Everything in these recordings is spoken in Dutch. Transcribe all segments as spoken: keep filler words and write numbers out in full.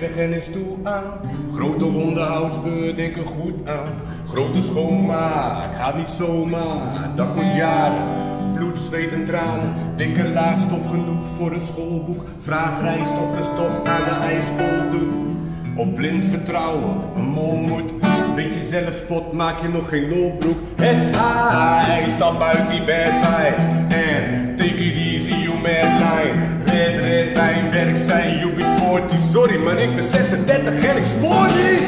smerig en is toe aan. Grote onderhoudsbeurt, denk er goed aan. Grote schoonmaak, gaat niet zomaar. Dat kost jaren, bloed, zweet en tranen. Dikke laagstof genoeg voor een schoolboek. Vraag rijst of de stof aan de ijs voldoet. Op blind vertrouwen, een mol moet. Beetje zelfspot, maak je nog geen lolbroek. Het is high, stap uit die bad vibes. En take it easy, you mad line. Red, red, wijn, werk zijn, you be forty. Sorry, maar ik ben zesendertig en ik spoor niet.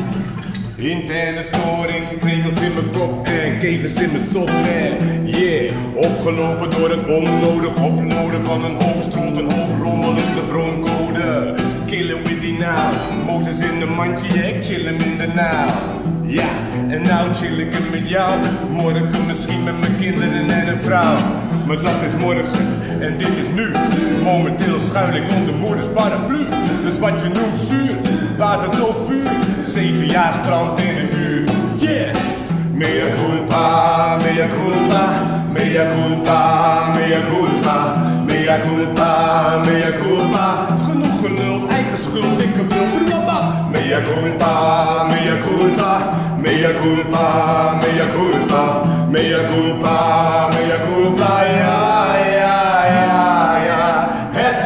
Interne storing, krekels in mijn kop en kevers in mijn software. Yeah, opgelopen door het onnodig uploaden van een hoofdstront, een hoop rommel in de broncode. Killen with die naam, motors in de mandje, ik chill hem in de naam. Ja, en nou chill ik hem met jou. Morgen misschien met mijn kinderen en een vrouw. Maar dat is morgen en dit is nu. Momenteel schuil ik onder moeders paraplu. Dus wat je noemt zuur, water tot vuur. Zeven jaar strand in een uur. Yeah! Mea culpa, mea culpa, mea culpa, mea culpa, mea culpa, mea culpa. Genoeg geluld, eigen schuld, ik heb bult. Mea culpa, mea culpa, mea culpa, mea culpa, mea culpa, mea culpa, ja, ja, ja, ja. Het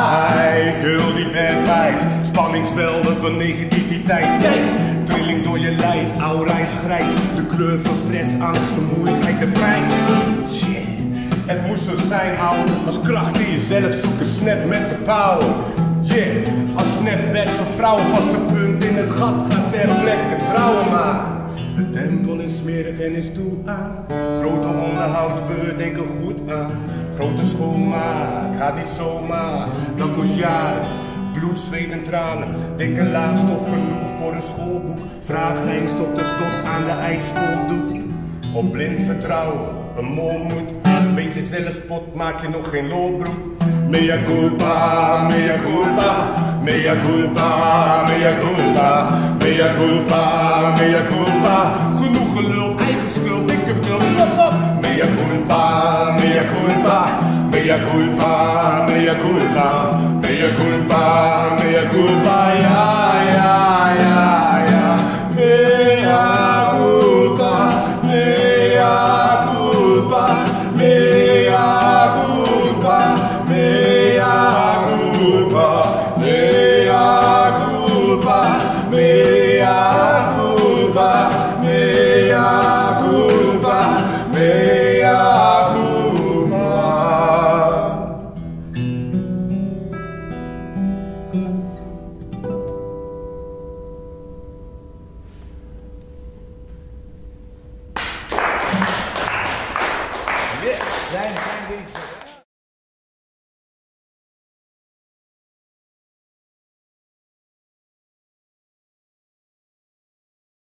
high, girl die bad vibes, spanningsvelden van negativiteit. Kijk, trilling door je lijf, aura is grijs. De kleur van stress, angst, vermoeidheid, de pijn. Shit, het moest zo zijn, ouwe. Als kracht in jezelf zoeken, snap met de power. Yeah, als snapback voor vrouwen was de punt in het gat, gaat ter plekke trouwen maar. De tempel is smerig en is toe aan. Grote onderhoudsbeurt, denk er goed aan. Grote schoonmaak, gaat niet zomaar. Dat kost jaren, bloed, zweet en tranen. Dikke laagstof genoeg voor een schoolboek. Vraag rijst of de stof aan de ijs voldoet. Op blind vertrouwen, een mol moet. Beetje zelfspot, maak je nog geen lolbroek. Mea culpa, mea culpa, mea culpa, mea culpa, mea culpa, mea culpa. Genoeg geluld, eigen schuld, dikke bult. Mea culpa, mea culpa, mea culpa, mea culpa, mea culpa, mea culpa, ja, ja, ja, ja. Mea culpa, mea culpa, mea culpa, mea culpa, mea culpa, mea culpa, mea culpa, mea culpa. Yeah, klein, klein beetje.